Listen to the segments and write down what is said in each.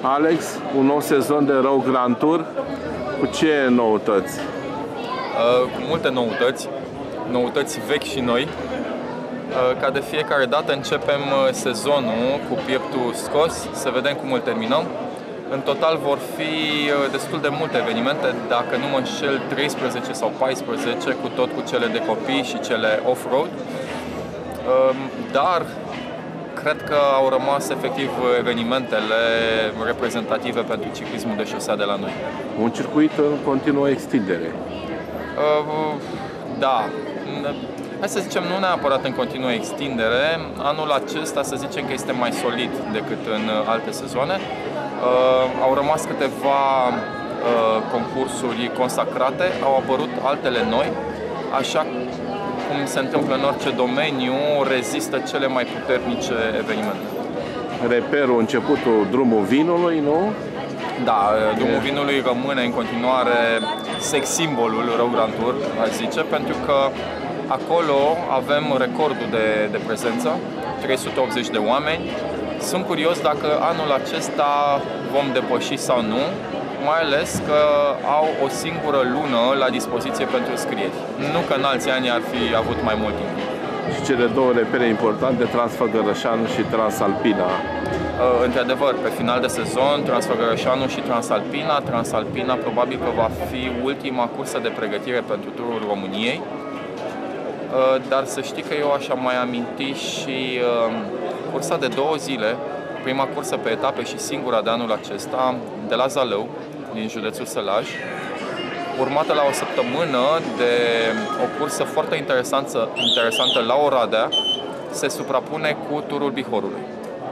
Alex, un nou sezon de Rogue Grand Tour, cu ce noutăți? Cu multe noutăți, noutăți vechi și noi. Ca de fiecare dată începem sezonul cu pieptul scos, să vedem cum îl terminăm. În total vor fi destul de multe evenimente, dacă nu mă înșel 13 sau 14, cu tot cu cele de copii și cele off-road. Dar cred că au rămas efectiv evenimentele reprezentative pentru ciclismul de șosea de la noi. Un circuit în continuă extindere. Da. Hai să zicem, nu neapărat în continuă extindere. Anul acesta să zicem că este mai solid decât în alte sezoane. Au rămas câteva concursuri consacrate, au apărut altele noi, așa cum se întâmplă în orice domeniu, rezistă cele mai puternice evenimente. Reperul, începutul drumul vinului, nu? Da, drumul vinului rămâne în continuare sex simbolul Rogue Grand Tour, aș zice, pentru că acolo avem recordul de prezență, 380 de oameni. Sunt curios dacă anul acesta vom depăși sau nu, mai ales că au o singură lună la dispoziție pentru înscrieri. Nu că în alți ani ar fi avut mai mult timp. Și cele două repere importante, Transfăgărășanu și Transalpina. Într-adevăr, pe final de sezon, Transfăgărășanu și Transalpina. Transalpina probabil că va fi ultima cursă de pregătire pentru Turul României. Dar să știi că eu așa mai aminti și cursa de 2 zile, prima cursă pe etape și singura de anul acesta, de la Zalău, din județul Sălaj, urmată la o săptămână de o cursă foarte interesantă la Oradea, se suprapune cu Turul Bihorului.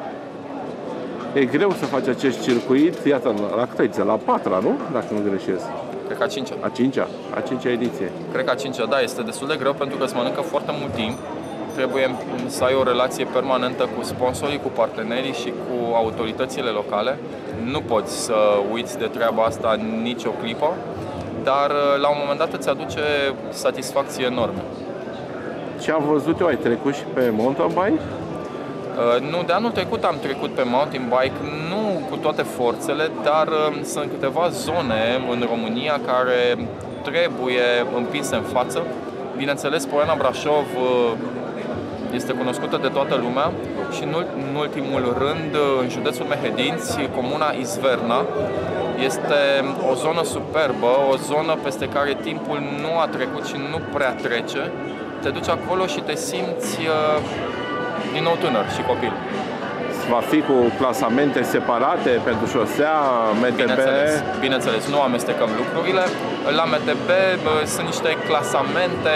E greu să faci acest circuit, iată, la câtă ediție? La 4-a, nu? Dacă nu greșesc. Cred că a 5-a. A 5-a? A 5-a ediție. Cred că a 5-a, da, este destul de greu pentru că îți mănâncă foarte mult timp. Trebuie să ai o relație permanentă cu sponsorii, cu partenerii și cu autoritățile locale. Nu poți să uiți de treaba asta nicio clipă, dar la un moment dat îți aduce satisfacție enormă. Ce am văzut eu, ai trecut și pe mountain bike? Nu, de anul trecut am trecut pe mountain bike, nu cu toate forțele, dar sunt câteva zone în România care trebuie împinse în față. Bineînțeles, Poiana Brașov este cunoscută de toată lumea și în ultimul rând, în județul Mehedinți, comuna Izverna este o zonă superbă, o zonă peste care timpul nu a trecut și nu prea trece. Te duci acolo și te simți din nou tânăr și copil. Va fi cu clasamente separate pentru șosea, MTB? Bineînțeles, nu amestecăm lucrurile. La MTB sunt niște clasamente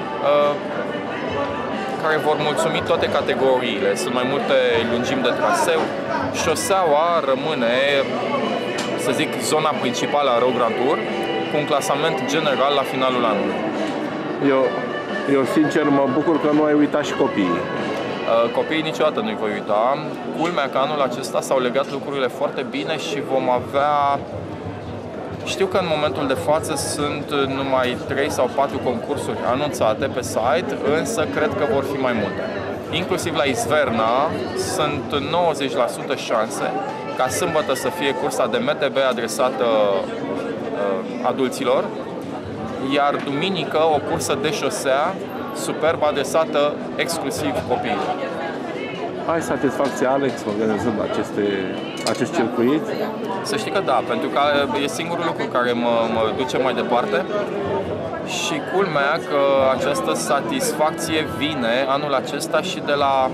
care vor mulțumi toate categoriile. Sunt mai multe lungimi de traseu. Șoseaua rămâne, să zic, zona principală a Rogue Grand Tour, cu un clasament general la finalul anului. Eu sincer mă bucur că nu ai uitat și copiii. Copiii niciodată nu-i voi uita. Culmea că anul acesta s-au legat lucrurile foarte bine și vom avea... Știu că în momentul de față sunt numai 3 sau 4 concursuri anunțate pe site, însă cred că vor fi mai multe. Inclusiv la Izverna sunt 90% șanse ca sâmbătă să fie cursa de MTB adresată adulților, iar duminică o cursă de șosea superb adresată exclusiv copiilor. Ai satisfacție, Alex, organizând acest circuit? Să știi că da, pentru că e singurul lucru care mă duce mai departe și culmea că această satisfacție vine anul acesta și de la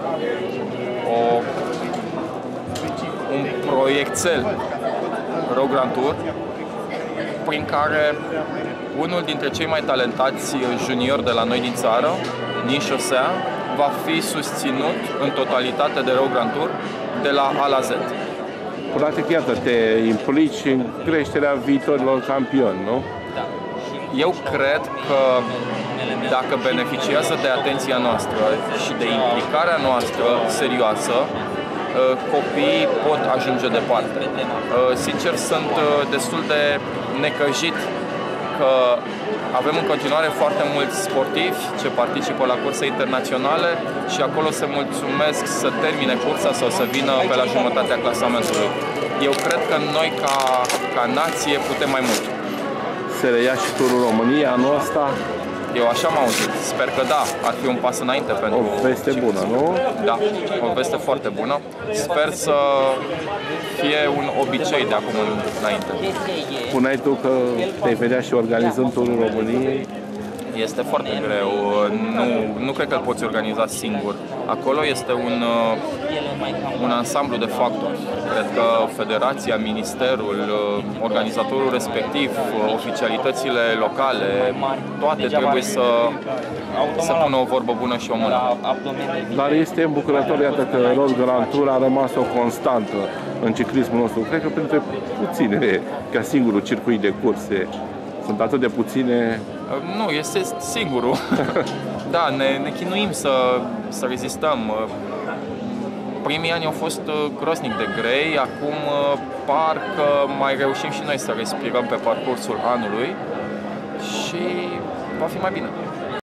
un proiectel Rogue Grand Tour, prin care unul dintre cei mai talentați juniori de la noi din țară, din șosea, va fi susținut în totalitate de Rogue Grand Tour de la A la Z. Practic, iată, te implici în creșterea viitorilor campioni, nu? Da. Eu cred că dacă beneficiază de atenția noastră și de implicarea noastră serioasă, copiii pot ajunge departe. Sincer, sunt destul de necăjit că avem în continuare foarte mulți sportivi ce participă la curse internaționale și acolo se mulțumesc să termine cursa sau să vină pe la jumătatea clasamentului. Eu cred că noi ca nație putem mai mult. Se reia și turul României anul ăsta. Eu așa am auzit. Sper că da, ar fi un pas înainte pentru... O veste bună, nu? Da, o veste foarte bună. Sper să fie un obicei de acum înainte. Spuneai tu că te-ai vedea și organizând turul României. Este foarte greu, nu cred că îl poți organiza singur. Acolo este un ansamblu de factori. Cred că federația, ministerul, organizatorul respectiv, oficialitățile locale, toate trebuie să pună o vorbă bună și o mână. Dar este îmbucurător, iată că Road Grand Tour a rămas o constantă în ciclismul nostru. Cred că printre puține, ca singurul circuit de curse. Sunt atât de puține. Nu, este singurul. Da, ne chinuim să rezistăm. Primii ani au fost groaznic de grei, acum parcă mai reușim și noi să respirăm pe parcursul anului și va fi mai bine.